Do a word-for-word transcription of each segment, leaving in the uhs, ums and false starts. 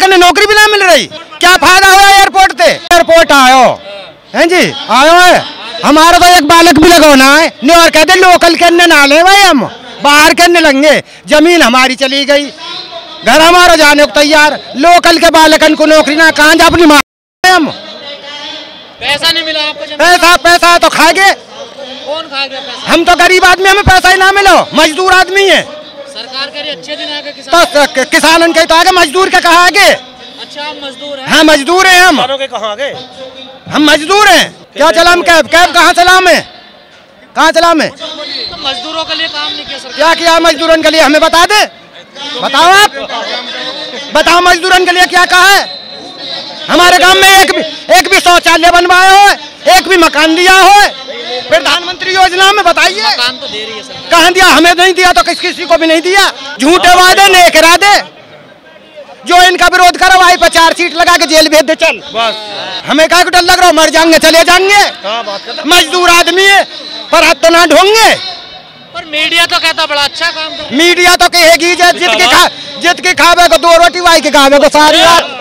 ने नौकरी भी ना मिल रही, क्या फायदा हुआ एयरपोर्ट से? एयरपोर्ट आयो हैं जी, आयो है, हमारा तो एक बालक भी लगाना है नहीं, और कहते लोकल के ना ले भाई, हम बाहर करने लगेंगे। जमीन हमारी चली गई, घर हमारा जाने को तैयार, लोकल के बालकन को नौकरी ना, कहाँ जा अपनी माँ हम। पैसा नहीं मिला आपको? पैसा पैसा तो खाएंगे, कौन खाएगा पैसा? हम तो गरीब आदमी, हमें पैसा ही ना मिलो, मजदूर आदमी है। सरकार कह रही अच्छे दिन आगे किसान तो किसानन के तो आगे, मजदूर के कहा आगे? अच्छा हम मजदूर हैं। हाँ मजदूर हैं हम, के कहाँ आगे? हम मजदूर हैं। क्या चला हम कैब कैब कहाँ चला में, कहाँ चला में? तो मजदूरों के लिए काम नहीं किया सरकार? क्या किया मजदूरन के लिए, हमें बता दे, बताओ आप, बताओ मजदूरन के लिए क्या कहा है? हमारे गांव में एक भी एक भी शौचालय बनवाया हो, एक भी मकान दिया हो प्रधानमंत्री योजना में? बताइए, मकान तो दे रही है सरकार। कहाँ दिया? हमें नहीं दिया तो किस किसी को भी नहीं दिया। झूठे वादे नेक इरादे, जो इनका विरोध करो वहीं पर चार सीट लगा के जेल भेज दे, चल बस। हमें क्या डर लग रहा, मर जाएंगे चले जाएंगे, मजदूर आदमी है, पर हाथ तो ना ढोंगे। पर मीडिया तो कहता बड़ा अच्छा काम कर। मीडिया तो कहेगी जित के खा जित के खावे को दो रोटी, वाई के खावे को सारी रात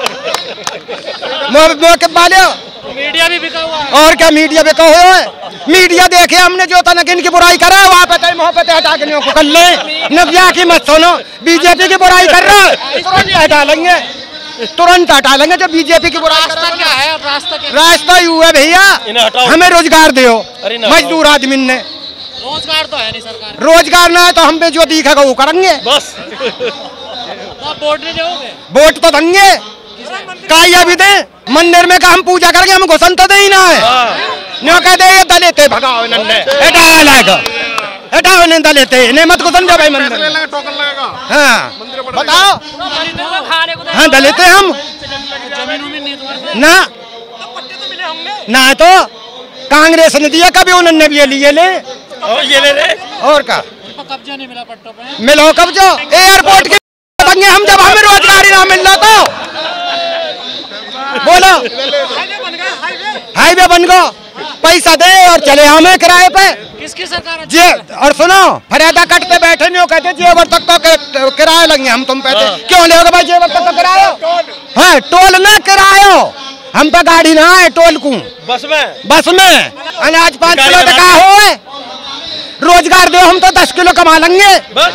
मौके वाले। मीडिया भी बिका हुआ है। और क्या मीडिया बिका हुआ है? मीडिया देखे हमने जो तनक इनकी बुराई करा वहाँ पे मोहब्बत हटा के को कर ले, नब्या की मत सुनो, बीजेपी की बुराई कर रहा है तुरंत हटा लेंगे, तुरंत हटा लेंगे जब बीजेपी की बुराई। रास्ता क्या है अब? रास्ता क्या? रास्ता ही हुआ भैया, हमें रोजगार दो, मजदूर आदमी ने। रोजगार तो है नहीं सरकार, रोजगार ना है तो हम पे जो दिखेगा वो करेंगे बस। तो वोट नहीं दोगे? वोट तो देंगे, काया भी दे, मंदिर में का हम पूजा करेंगे, हम घुसन तो दे ही ना है। न्यों कहते ये दलित है, भगाओ नन्ने, हटाओ लाएगा, हटाओ नहीं दलित है, इन्हें मत घुसन दे भाई मंदिर में। हाँ बताओ, हाँ दलित है हम ना, ना तो कांग्रेस ने दिया, कभी उन्होंने भी लिए ले, ये ले ले, और क्या कब्जा नहीं मिला पट्टों पे? मिलो कब्जा, एयरपोर्ट के हम जब हमें रोजगारी ना मिल रहा तो बोलो, हाईवे बन गो, पैसा दे और चले हमें किराए पे। किसकी सरकार? जे और सुनो, फरियादा कटते बैठे नहीं हो, कहते जेवर तक तो किराया लेंगे हम, तुम पैसे क्यों ले भाई? जेवर तक तो किराया है, टोल ना किराया, हम पे गाड़ी ना है, टोल को बस में बस में अनाज पाँच किलो टका हो, रोजगार दो, हम तो दस किलो कमा लेंगे।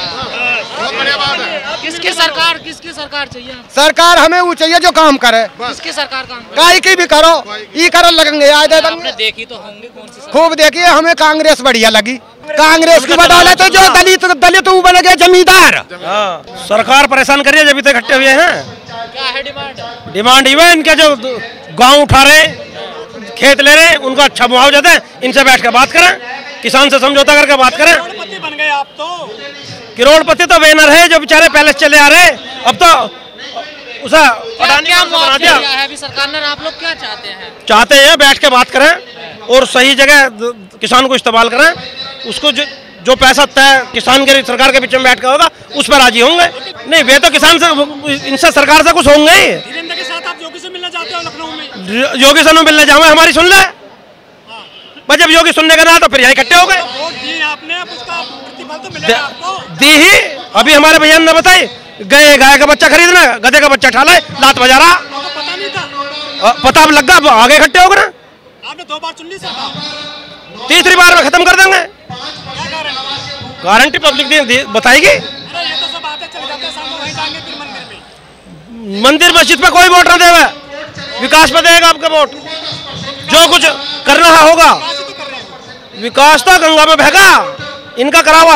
किसकी सरकार, किसकी सरकार चाहिए? सरकार हमें वो चाहिए जो काम करे। किसकी सरकार काम करे? काई की भी करो, ई करो लगेंगे, याद है आपने देखी तो होंगे कौन सी? खूब देखिए, हमें कांग्रेस बढ़िया लगी, कांग्रेस की बदौलत तो जो दलित दलित वो बन गए जमींदार। सरकार परेशान कर रही है, जब तक इकट्ठे हुए हैं। क्या है डिमांड? डिमांड ये इनके जो गाँव उठा रहे, खेत ले रहे, उनका अच्छा मुआवजा दें, इनसे बैठ कर बात करें, किसान से समझौता करके बात करें। करोड़पति बन गए आप तो। करोड़पति तो बैनर है, जो बेचारे पहले चले आ रहे, अब तो उसे क्या बना दिया है अभी सरकार ने? आप लोग क्या चाहते हैं? चाहते हैं बैठ के बात करें और सही जगह किसान को इस्तेमाल करें, उसको जो जो पैसा तय किसान के सरकार के बीच में बैठ के होगा उस पर राजी होंगे। नहीं वे तो किसान से, इनसे सरकार से कुछ होंगे ही। वीरेंद्र के साथ आप योगी से मिलना चाहते हो लखनऊ में? योगी से मिलने जाओ, हमारी सुन ले, बस जब योगी सुनने का रहा तो फिर यहाँ इकट्ठे हो गए। आपने उसका प्रतिफल तो मिलेगा आपको? दी ही, अभी हमारे भैया ने बताई, गए गाय का बच्चा खरीदना, गधे का बच्चा ठा लाए, लात बजा रहा, पता नहीं था, पता अब लग गया, आगे इकट्ठे हो गए। आपने दो बार चुन ली सरकार, तीसरी बार में खत्म कर देंगे, गारंटी पब्लिक बताएगी। ये तो सब आते चले जाते हैं, सामने वहीं जाएंगे फिर मंदिर में। मंदिर मस्जिद पे कोई वोट ना देगा, विकास पे देगा आपका वोट, जो कुछ करना होगा। विकास तो गंगा में बहेगा, इनका करावा,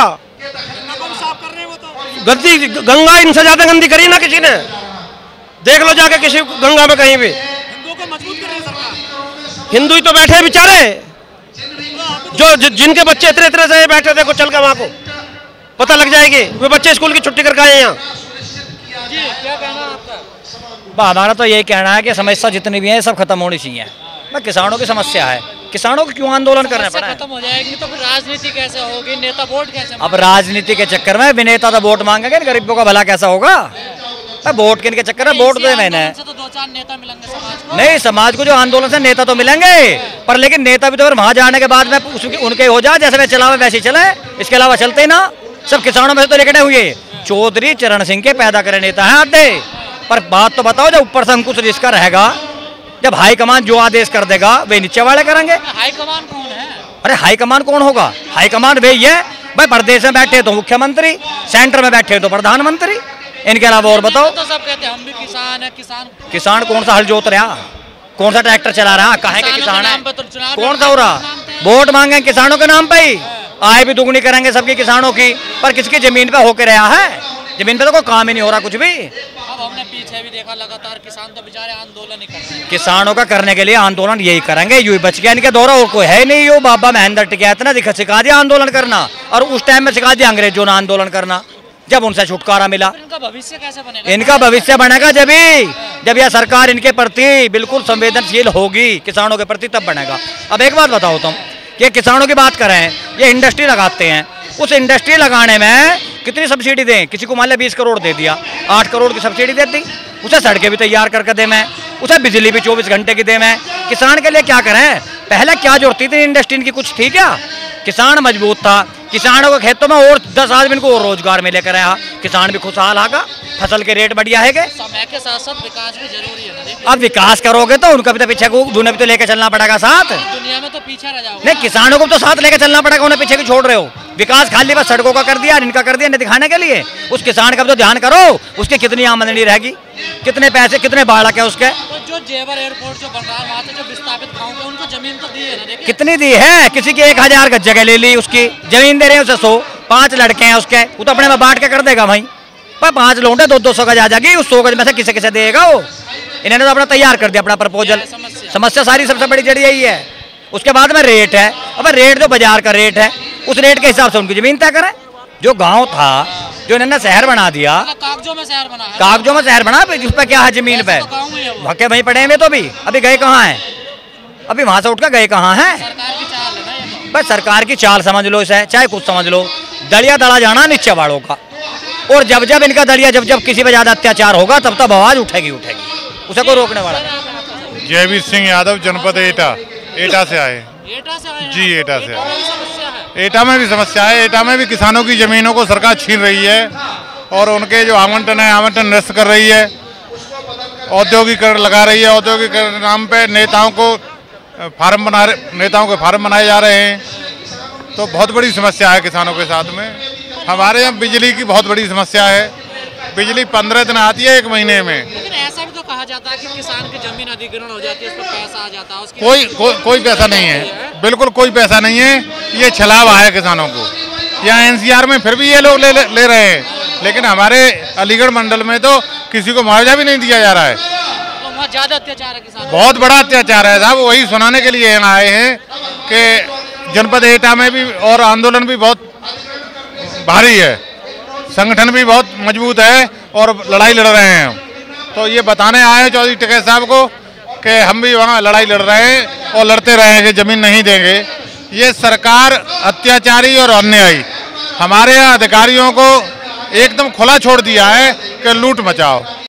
गंदी गंगा इनसे ज्यादा गंदी करी ना किसी ने, देख लो जाके किसी गंगा में कहीं भी। हिंदुओं को मजबूत कर रहे हैं सरकार, हिंदू ही तो बैठे बेचारे, जो जिनके बच्चे इतने इतने से बैठे थे, को चल के वहाँ को पता लग जाएगी, वे बच्चे स्कूल की छुट्टी करके आए यहाँ। जी क्या कहना है आपका? हमारा तो यही कहना है कि समस्या जितनी भी है सब खत्म होनी चाहिए। मैं किसानों की समस्या है, किसानों को क्यों आंदोलन करने पड़े? खत्म हो जाएगी तो फिर राजनीति कैसे होगी? नेता वोट कैसे? अब राजनीति के चक्कर में विनेता तो वोट मांगेंगे, गरीबों का भला कैसा होगा? वोट के चक्कर में वोट दे मैंने तो दो चार नेता मिलेंगे समाज को। नहीं, समाज को जो आंदोलन से नेता तो मिलेंगे, पर लेकिन नेता भी तो वहां जाने के बाद में उनके हो जाए, जैसे वे चलावे वैसे ही चले, इसके अलावा चलते ही ना। सब किसानों में से तो लेकर हुए चौधरी चरण सिंह के पैदा करे नेता हैं आधे, पर बात तो बताओ, जब ऊपर से अंकुश जिसका रहेगा, जब हाईकमान जो आदेश कर देगा वे नीचे वाले करेंगे। हाईकमान कौन है? अरे हाईकमान कौन होगा? हाईकमान वे है भाई, प्रदेश में बैठे तो मुख्यमंत्री, सेंटर में बैठे तो प्रधानमंत्री, इनके अलावा और बताओ। तो सब कहते हैं हम भी किसान है। किसान किसान कौन सा हल जोत रहा, कौन सा ट्रैक्टर चला रहा, कहे के किसान है, कौन सा हो रहा? वोट मांगे किसानों के नाम पे ही, आय भी दुगनी करेंगे सबकी किसानों की, पर किसकी जमीन पे होके रहा है? जमीन पे तो कोई काम ही नहीं हो रहा कुछ भी। अब हमने पीछे भी देखा, लगातार किसान तो बेचारे आंदोलन ही कर रहे हैं। किसानों का करने के लिए आंदोलन यही करेंगे, यू बच गया इनके दौरा, और कोई है नहीं। यो बाबा महेंद्र टिकैत ने दिखा सिखा दिया आंदोलन करना, और उस टाइम में सिखा दिया अंग्रेजों ने आंदोलन करना, जब उनसे छुटकारा मिला। इनका भविष्य कैसे बनेगा? इनका भविष्य बनेगा जब ही जब यह सरकार इनके प्रति बिल्कुल संवेदनशील होगी, किसानों के प्रति, तब बनेगा। अब एक बात बताओ तुम, ये किसानों की बात करें, ये इंडस्ट्री लगाते हैं, उस इंडस्ट्री लगाने में कितनी सब्सिडी दें? किसी को मान लिया बीस करोड़ दे दिया, आठ करोड़ की सब्सिडी दे दी, उसे सड़कें भी तैयार करके दे मैं, उसे बिजली भी चौबीस घंटे की दे मैं। किसान के लिए क्या करें? पहले क्या जरूरत थी इंडस्ट्री की? कुछ थी क्या? किसान मजबूत था, किसानों के खेतों में और दस आदमी को और रोजगार मिले कर रहा, किसान भी खुशहाल आगा, फसल के रेट बढ़िया है। समय के साथ साथ विकास भी जरूरी है। अब विकास करोगे तो उनका भी तो पीछे को उन्हें भी तो लेके चलना पड़ेगा साथ। दुनिया में तो पीछे रह जाओगे। नहीं, किसानों को तो साथ लेके चलना पड़ेगा, उन्हें पीछे क्यों छोड़ रहे हो? विकास खाली बस सड़कों का कर दिया, इनका कर दिया इन्हें दिखाने के लिए। उस किसान का भी तो ध्यान करो, उसकी कितनी आमदनी रहेगी, कितने पैसे, कितने बाढ़ है उसके। तो जो जेवर एयरपोर्ट जो बन रहा है, वहाँ से जो विस्थापित गाँव के उनको जमीन तो दी है ना? कितनी दी है? किसी की एक हजार गज जगह ले ली, उसकी जमीन दे रहे हैं उसे सौ, पांच लड़के हैं उसके, वो तो अपने में बांट के कर देगा भाई। पर पांच लोग दो दो सौ गज आ जाएगी, उस सौ गज में से किसे किसे देगा वो? इन्होंने तो अपना तैयार कर दिया अपना प्रपोजल। समस्या सारी सबसे बड़ी जड़ी यही है। उसके बाद में रेट है, अब रेट जो बाजार का रेट है, उस रेट के हिसाब से उनकी जमीन तय करें। जो गांव था, जो इन्होंने शहर बना दिया, कागजों में शहर बना है, कागजों में शहर बना, उस पर क्या है जमीन पे? धक्के वहीं पड़े हुए, तो भी अभी गए कहाँ हैं? अभी वहां से उठ कर गए कहाँ हैं? सरकार की चाल है ना, बस सरकार की चाल समझ लो इसे, चाहे कुछ समझ लो, दलिया दड़ा जाना नीचे वालों का। और जब जब इनका दलिया, जब जब किसी पे ज्यादा अत्याचार होगा, तब तब आवाज उठेगी उठेगी उसे कोई रोकने वाला नहीं। जयवीर सिंह यादव, जनपद एटा, एटा से आए। एटा से आए? जी, एटा से आए। समस्या है? एटा में भी समस्या है। एटा में भी किसानों की जमीनों को सरकार छीन रही है, और उनके जो आवंटन है, आवंटन निरस्त कर रही है, औद्योगिकरण लगा रही है। औद्योगिकरण के नाम पे नेताओं को फार्म बना नेताओं के फार्म बनाए जा रहे हैं। तो बहुत बड़ी समस्या है किसानों के साथ में। हमारे यहाँ बिजली की बहुत बड़ी समस्या है, बिजली पंद्रह दिन आती है एक महीने में। लेकिन ऐसा भी तो कहा जाता है कि किसान की जमीन अधिग्रहण हो जाती है, उस पर पैसा आ जाता है, उसके कोई को, कोई पैसा नहीं है, बिल्कुल कोई पैसा नहीं है। ये छलावा है किसानों को। यहाँ एनसीआर में फिर भी ये लोग ले, ले, ले रहे हैं, लेकिन हमारे अलीगढ़ मंडल में तो किसी को मुआवजा भी नहीं दिया जा रहा है। तो वहाँ ज्यादा अत्याचार है किसान, बहुत बड़ा अत्याचार है साहब। वही सुनाने के लिए यहाँ आए हैं कि जनपद एटा में भी और आंदोलन भी बहुत भारी है, संगठन भी बहुत मजबूत है और लड़ाई लड़ रहे हैं। तो ये बताने आए हैं चौधरी टिकैत साहब को कि हम भी वहाँ लड़ाई लड़ रहे हैं और लड़ते रहेंगे, जमीन नहीं देंगे। ये सरकार अत्याचारी और अन्यायी, हमारे यहाँ अधिकारियों को एकदम खुला छोड़ दिया है कि लूट मचाओ।